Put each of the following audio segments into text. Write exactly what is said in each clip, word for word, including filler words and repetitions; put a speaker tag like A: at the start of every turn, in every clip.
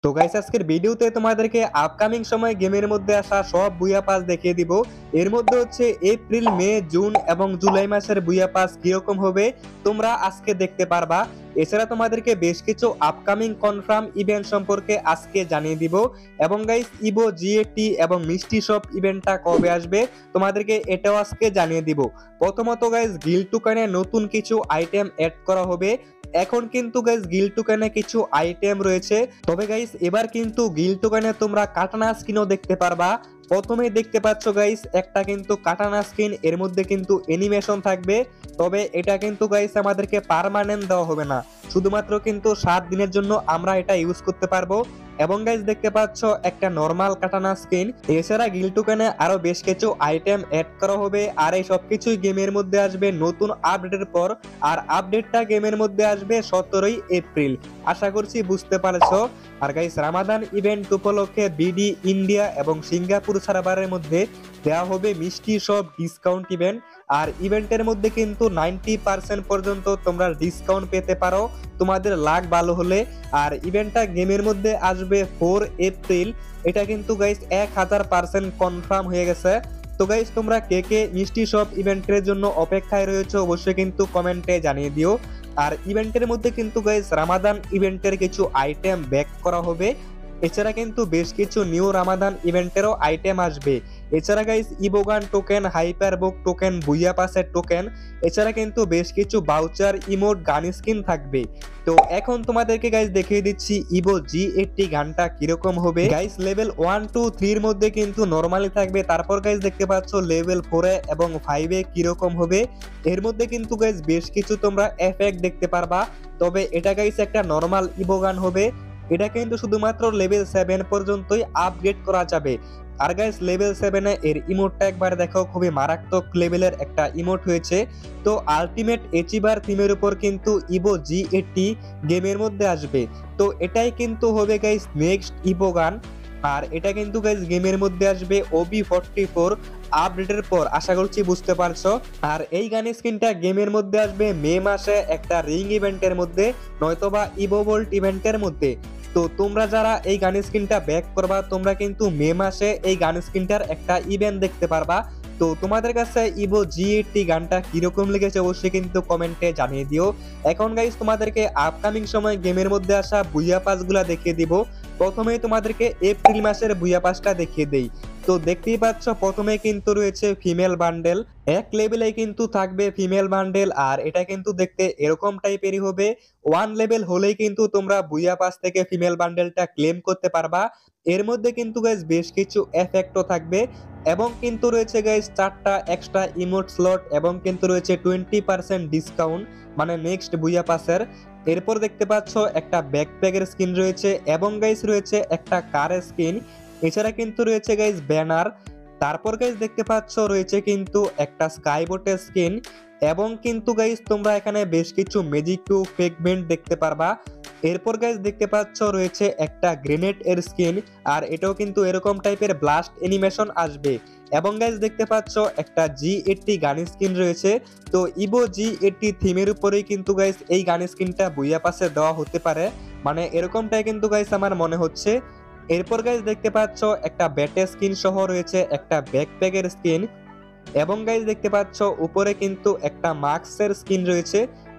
A: তো গাইস আজকের ভিডিওতে তোমাদেরকে আপকামিং সময় গেমের মধ্যে আসা সব বুয়া পাস দেখিয়ে দিব। এর মধ্যে হচ্ছে এপ্রিল, মে, জুন এবং জুলাই মাসের বুয়া পাস কিরকম হবে তোমরা আজকে দেখতে পারবা। এছাড়া তোমাদেরকে বেশ কিছু আপকামিং কনফার্ম ইভেন্ট সম্পর্কে আজকে জানিয়ে দিব এবং গাইস ইভো জিএটি এবং মিষ্টি শপ ইভেন্টটা কবে আসবে তোমাদেরকে এটাও আজকে জানিয়ে দিব। প্রথমত গাইস গিল্ড টোকেনে নতুন কিছু আইটেম অ্যাড করা হবে। এখন কিন্তু গাইস গিল্ড টোকেনে কিছু আইটেম রয়েছে, তবে গাইস এবার কিন্তু গিল্ড টোকেনে তোমরা কাটানা স্কিনও দেখতে পারবা। প্রথমেই দেখতে পাচ্ছ গাইস একটা কিন্তু কাটানা স্কিন, এর মধ্যে কিন্তু অ্যানিমেশন থাকবে, তবে এটা কিন্তু গাইস আমাদেরকে পার্মানেন্ট দেওয়া হবে না, শুধুমাত্র কিন্তু সাত দিনের জন্য আমরা এটা ইউজ করতে পারবো। এবং গাইস দেখতে পাচ্ছ একটা নরমাল কাটানা স্কিন। এছাড়া গিল্ড টোকেনে আরো বেশ কিছু আইটেম অ্যাড করা হবে, আর এই সবকিছুই গেমের মধ্যে আসবে নতুন আপডেটের পর। আর আপডেটটা গেমের মধ্যে আসবে সতেরোই এপ্রিল, আশা করছি বুঝতে পারছো। আর গাইস রামাদান ইভেন্ট উপলক্ষে বিডি ইন্ডিয়া এবং সিঙ্গাপুর সার্ভারের মধ্যে দেওয়া হবে মিষ্টি সব ডিসকাউন্ট ইভেন্ট। আর ইভেন্টের মধ্যে কিন্তু নাইনটি পার্সেন্ট পর্যন্ত তোমরা ডিসকাউন্ট পেতে পারো তোমাদের লাক ভালো হলে। আর ইভেন্টটা গেমের মধ্যে আসবে ফোর এপ্রিল, এটা কিন্তু গাইস এক হাজার পার্সেন্ট কনফার্ম হয়ে গেছে। তো গাইস তোমরা কে কে মিষ্টি শপ ইভেন্টের জন্য অপেক্ষায় রয়েছে অবশ্যই কিন্তু কমেন্টে জানিয়ে দিও। আর ইভেন্টের মধ্যে কিন্তু গাইস রামাদান ইভেন্টের কিছু আইটেম ব্যাক করা হবে। এছাড়া কিন্তু বেশ কিছু নিউ রামাদান ইভেন্টেরও আইটেম আসবে। এছাড়া guys evo gun token, hyperbook token, booyah পাসের টোকেন, এছাড়া কিন্তু বেশ কিছু বাউচার, ইমোট, গান স্কিন থাকবে। তো এখন তোমাদেরকে গাইস দেখিয়ে দিচ্ছি ইভো জি এইটটি গানটা কিরকম হবে। গাইস লেভেল ওয়ান টু থ্রির মধ্যে কিন্তু নরমালি থাকবে, তারপর গাইস দেখতে পাচ্ছ লেভেল ফোরে এবং ফাইভে কিরকম হবে। এর মধ্যে কিন্তু গাইস বেশ কিছু তোমরা এফেক্ট দেখতে পারবা, তবে এটা গাইস একটা নরমাল ইভো গান হবে। এটা কিন্তু শুধুমাত্র লেভেল সেভেন পর্যন্তই আপগ্রেড করা যাবে। আর গাইস লেভেল সেভেনে এর ইমোটটা একবার দেখো, খুবই মারাত্মক লেভেলের একটা ইমোট হয়েছে। তো আলটিমেট এচিভার থিমের উপর কিন্তু ইভো জি এইটটি গেমের মধ্যে আসবে। তো এটাই কিন্তু হবে গাইস নেক্সট ইভো গান। আর এটা কিন্তু গাইস গেমের মধ্যে আসবে ওবি ফোরটি ফোর আপডেটের পর, আশা করছি বুঝতে পারছো। আর এই গান স্কিনটা গেমের মধ্যে আসবে মে মাসে একটা রিং ইভেন্টের মধ্যে, নয়তোবা ইভো ভোল্ট ইভেন্টের মধ্যে। তো তোমরা যারা এই গান স্কিনটা ব্যাক করবা তোমরা কিন্তু মে মাসে এই গান স্কিনটার একটা ইভেন্ট দেখতে পারবা। তো তোমাদের কাছে ইভো জি এইটটি গানটা কিরকম লেগেছে অবশ্যই কিন্তু কমেন্টে জানিয়ে দিও। এখন গাইস তোমাদেরকে আপকামিং সময় গেমের মধ্যে আসা বুইয়া পাসগুলা দেখিয়ে দিব। প্রথমেই তোমাদেরকে এপ্রিল মাসের বুইয়া পাসটা দেখিয়ে দেই। তো দেখতেই পাচ্ছ প্রথমে কিন্তু রয়েছে ফিমেল বান্ডেল, এক লেভেলে কিন্তু থাকবে ফিমেল বান্ডেল। আর এটা কিন্তু দেখতে এরকম টাইপেরই হবে, ওয়ান লেভেল হলেই কিন্তু তোমরা বুইয়া পাস থেকে ফিমেল বান্ডেলটা ক্লেম করতে পারবা। এর মধ্যে কিন্তু গাইস বেশ কিছু এফেক্টও থাকবে এবং কিন্তু রয়েছে গাইস চারটা এক্সট্রা ইমোট স্লট এবং কিন্তু রয়েছে টোয়েন্টি পার্সেন্ট ডিসকাউন্ট মানে নেক্সট বুইয়া পাসের। এরপর দেখতে পাচ্ছ একটা ব্যাকপ্যাকের স্কিন রয়েছে এবং গাইস রয়েছে একটা কার স্কিন। এছাড়া কিন্তু রয়েছে গাইস ব্যানার। তারপর গাইস দেখতে পাচ্ছ রয়েছে কিন্তু একটা স্কাইবোটের স্কিন এবং কিন্তু গাইস তোমরা এখানে বেশ কিছু ম্যাজিক টু ফ্রেগমেন্ট দেখতে পারবা। এরপর গাইস দেখতে পাচ্ছ রয়েছে একটা গ্রেনেড এর স্কিন, আর এটাও কিন্তু এরকম টাইপের ব্লাস্ট অ্যানিমেশন আসবে। এবং গাইস দেখতে পাচ্ছ একটা জি এইটটি গান স্কিন রয়েছে। তো ইভো জি এইটটি থিমের উপরেই কিন্তু গাইস এই গান স্কিনটা বুইয়া পাসে দেওয়া হতে পারে, মানে এরকমটাই কিন্তু গাইস আমার মনে হচ্ছে। এরপর গাইস দেখতে পাচ্ছ একটা ব্যাটে স্কিন সহ রয়েছে একটা ব্যাকপ্যাকের স্কিন এবং গাইস দেখতে পাচ্ছ উপরে কিন্তু একটা মাস্কের স্কিন রয়েছে।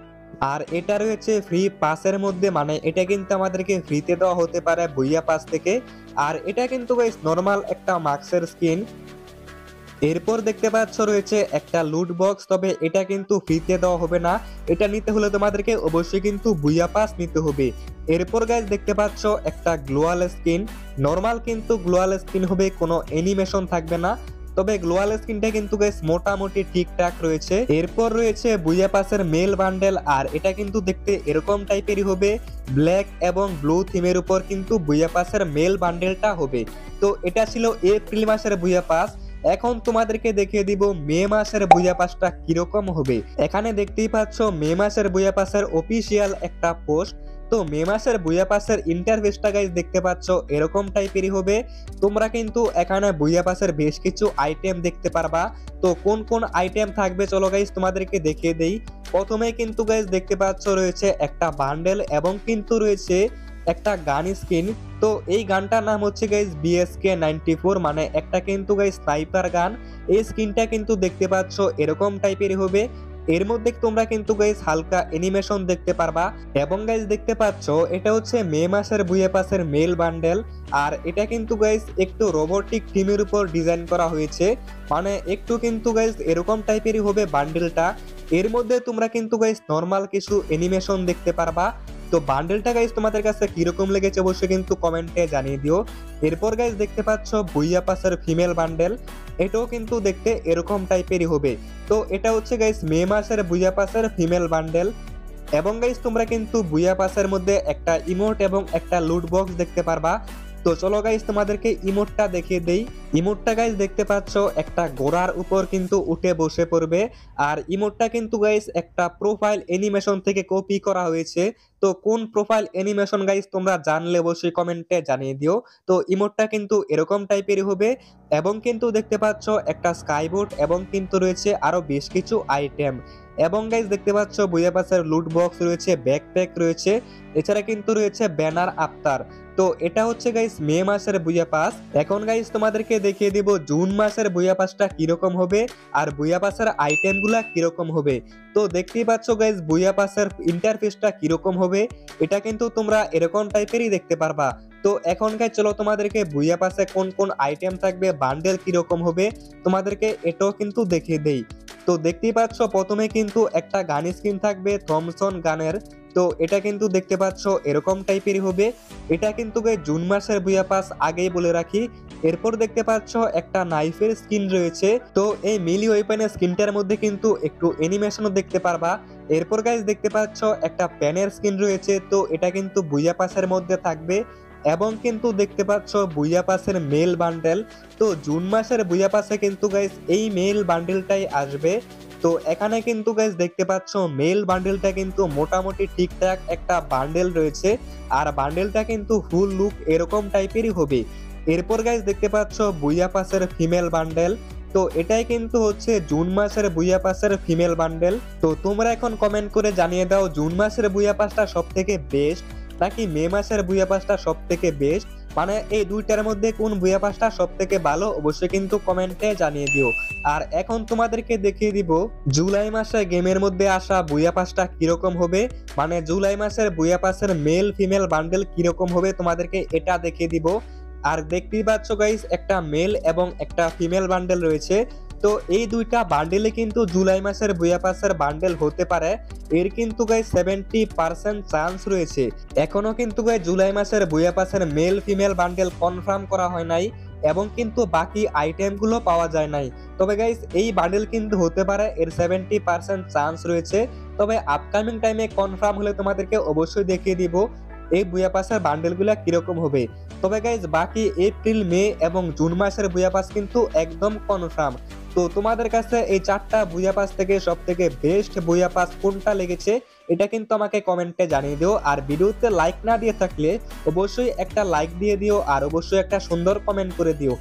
A: আর এটা রয়েছে ফ্রি পাসের মধ্যে, মানে এটা কিন্তু আমাদেরকে ফ্রিতে দেওয়া হতে পারে বুইয়া পাস থেকে। আর এটা কিন্তু গাইস নরমাল একটা মাস্কের স্কিন। এরপর দেখতে পাচ্ছ রয়েছে একটা লুট বক্স, তবে এটা কিন্তু ফ্রিতে দেওয়া হবে না, এটা নিতে হলে তোমাদেরকে অবশ্যই কিন্তু বুইয়া পাস নিতে হবে। এরপর গাইস দেখতে পাচ্ছ একটা গ্লোয়াল স্কিন, নরমাল কিন্তু গ্লোয়াল স্কিন হবে, কোনো অ্যানিমেশন থাকবে না, তবে গ্লোয়াল স্কিনটা কিন্তু গাইস মোটামুটি ঠিকঠাক রয়েছে। এরপর রয়েছে বুইয়া পাসের মেল বান্ডেল, আর এটা কিন্তু দেখতে এরকম টাইপেরই হবে, ব্ল্যাক এবং ব্লু থিমের উপর কিন্তু বুইয়া পাসের মেল বান্ডেলটা হবে। তো এটা ছিল এপ্রিল মাসের বুইয়া পাস। এখন তোমাদেরকে দেখিয়ে দিব মে মাসের বুইয়া পাসটা কিরকম হবে। এখানে দেখতেই পাচ্ছ মে মাসের বুইয়া পাসের অফিসিয়াল একটা পোস্ট। তো মে মাসের বুইয়া পাসের ইন্টারফেসটা গাইস দেখতে পাচ্ছ এরকম টাইপেরই হবে। তোমরা কিন্তু এখানে বুইয়া পাসের বেশ কিছু আইটেম দেখতে পারবা। তো কোন কোন আইটেম থাকবে চলো গাইস তোমাদেরকে দেখিয়ে দেই। প্রথমে কিন্তু গাইস দেখতে পাচ্ছ রয়েছে একটা বান্ডেল এবং কিন্তু রয়েছে একটা গান স্কিন। তো এই গানটার নাম হচ্ছে গাইস বিএসকে নাইনটি ফোর, মানে একটা কিন্তু গাইস স্নাইপার গান। এই স্কিনটা কিন্তু দেখতে পাচ্ছ এরকম টাইপেরই হবে। এর মধ্যে তোমরা কিন্তু গাইস হালকা অ্যানিমেশন দেখতে পারবা এবং গাইস দেখতে পাচ্ছ এটা হচ্ছে মে মাসের বুয়ে পাসের মেল বান্ডেল। আর এটা কিন্তু গাইস একটু রোবোটিক থিমের উপর ডিজাইন করা হয়েছে, মানে একটু কিন্তু গাইস এরকম টাইপেরই হবে বান্ডেলটা। এর মধ্যে তোমরা কিন্তু গাইস নরমাল কিছু অ্যানিমেশন দেখতে পারবা। তো বান্ডেলটা গাইস তোমাদের কাছে কিরকম লেগেছে অবশ্যই কিন্তু কমেন্টে জানিয়ে দিও। এরপর গাইস দেখতে পাচ্ছ বুইয়া পাসের ফিমেল বান্ডেল, এটাও কিন্তু দেখতে এরকম টাইপেরই হবে। তো এটা হচ্ছে গাইস মে মাসের বুইয়া পাসের ফিমেল বান্ডেল। এবং গাইস তোমরা কিন্তু বুইয়া পাসের মধ্যে একটা ইমোট এবং একটা লুট বক্স দেখতে পারবা। তো চলো গাইস তোমাদেরকে ইমোটটা দেখিয়ে দেই। ইমোটটা গাইস দেখতে পাচ্ছ একটা ঘোড়ার উপর কিন্তু উঠে বসে পড়বে। আর ইমোটটা কিন্তু গাইস একটা প্রোফাইল অ্যানিমেশন থেকে কপি করা হয়েছে। তো কোন প্রোফাইল অ্যানিমেশন গাইস তোমরা জানলে অবশ্যই কমেন্টে জানিয়ে দিও। তো ইমোটটা কিন্তু এরকম টাইপেরই হবে এবং কিন্তু দেখতে পাচ্ছ একটা স্কাইবোট এবং কিন্তু রয়েছে আরো বেশ কিছু আইটেম। এবং গাইস দেখতে পাচ্ছ বুইয়া পাসের লুট বক্স রয়েছে, ব্যাকপ্যাক রয়েছে, এছাড়া কিন্তু রয়েছে ব্যানার আফতার। তো এটা হচ্ছে গাইস মে মাসের বুইয়া পাস। এখন গাইস তোমাদেরকে দেখিয়ে দিব জুন মাসের বুইয়া পাসটা কিরকম হবে আর বুইয়া পাসের আইটেমগুলা কিরকম হবে। তো দেখতেই পাচ্ছ গাইস বুইয়া পাসের ইন্টারফেসটা কিরকম হবে, এটা কিন্তু তোমরা এরকম টাইপেরই দেখতে পারবা। তো এখন গাইস চলো তোমাদেরকে বুইয়া পাসে কোন কোন আইটেম থাকবে, বান্ডেল কিরকম হবে তোমাদেরকে এটাও কিন্তু দেখিয়ে দেই। তো দেখতেই পাচ্ছ প্রথমে কিন্তু একটা গান স্কিন থাকবে থমসন গানের। তো এটা কিন্তু দেখতে পাচ্ছ এরকম টাইপেরই হবে। এটা কিন্তু জুন মাসের বুইয়া পাস আগেই বলে রাখি। এরপর দেখতে পাচ্ছ একটা নাইফের স্কিন রয়েছে। তো এই মিলি ওয়েপনের স্কিনটার মধ্যে কিন্তু একটু অ্যানিমেশনও দেখতে পারবা। এরপর গাইস দেখতে পাচ্ছ একটা প্যানের স্কিন রয়েছে। তো এটা কিন্তু বুইয়া পাসের মধ্যে থাকবে এবং কিন্তু দেখতে পাচ্ছ বুইয়া পাসের মেল বান্ডেল। তো জুন মাসের বুইয়া পাসে কিন্তু গাইস এই মেল বান্ডেলটাই আসবে। তো এখানে কিন্তু গাইস দেখতে পাচ্ছ মেল বান্ডেলটা কিন্তু মোটামুটি ঠিকঠাক একটা বান্ডেল রয়েছে আর বান্ডেলটা কিন্তু ফুল লুক এরকম টাইপেরই হবে। এরপর গাইস দেখতে পাচ্ছ বুইয়া পাসের ফিমেল বান্ডেল। তো এটাই কিন্তু হচ্ছে জুন মাসের বুইয়া পাসের ফিমেল বান্ডেল। তো তোমরা এখন কমেন্ট করে জানিয়ে দাও জুন মাসের বুইয়া পাসটা সব থেকে বেস্ট নাকি মে মাসের বুইয়া পাসটা সব থেকে বেস্ট, মানে এই দুইটার মধ্যে কোন বুইয়া পাসটা সব থেকে ভালো অবশ্যই কিন্তু কমেন্টে জানিয়ে দিও। আর এখন তোমাদেরকে দেখিয়ে দিব জুলাই মাসে গেমের মধ্যে আসা বুইয়া পাসটা কিরকম হবে, মানে জুলাই মাসের বুইয়া পাসের মেল ফিমেল বান্ডেল কিরকম হবে তোমাদেরকে এটা দেখিয়ে দিব। আর দেখতেই পাচ্ছ গাইস একটা মেল এবং একটা ফিমেল বান্ডেল রয়েছে। তো এই দুইটা বান্ডেলে কিন্তু জুলাই মাসের বুইয়া পাসের বান্ডেল হতে পারে, এর কিন্তু গাইস সেভেন্টি পার্সেন্ট চান্স রয়েছে। এখনো কিন্তু গাইস জুলাই মাসের বুইয়া পাসের মেল ফিমেল বান্ডেল কনফার্ম করা হয় নাই এবং কিন্তু বাকি আইটেমগুলো পাওয়া যায় নাই। তবে গাইস এই বান্ডেল কিন্তু হতে পারে, এর সেভেন্টি পার্সেন্ট চান্স রয়েছে। তবে আপকামিং টাইমে কনফার্ম হলে তোমাদেরকে অবশ্যই দেখিয়ে দিব এই বুইয়া পাসের বান্ডেলগুলো কিরকম হবে। তবে গাইস বাকি এপ্রিল মে এবং জুন মাসের বুইয়া পাস কিন্তু একদম কনফার্ম। তো তোমাদের কাছে এই চারটা বুইয়া পাস থেকে সব থেকে বেস্ট বুইয়া পাস কোনটা লেগেছে এটা কিন্তু আমাকে কমেন্টে জানিয়ে দিও। আর ভিডিওতে লাইক না দিয়ে থাকলে অবশ্যই একটা লাইক দিয়ে দিও আর অবশ্যই একটা সুন্দর কমেন্ট করে দিও।